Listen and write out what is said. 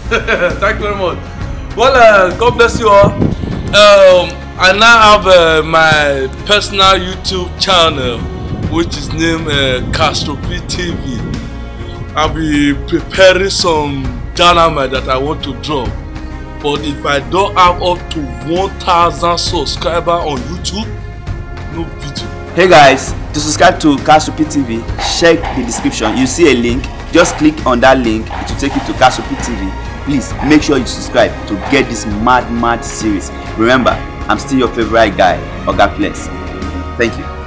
Thank you very much. Well, God bless you all. I now have my personal YouTube channel, which is named KASTROPEE TV. I'll be preparing some dynamite that I want to drop. But if I don't have up to 1,000 subscribers on YouTube, no video. Hey guys, to subscribe to KASTROPEE TV, check the description. You see a link, just click on that link, it will take you to KASTROPEE TV. Please make sure you subscribe to get this mad series. Remember, I'm still your favorite guy, Ogaflex. Thank you.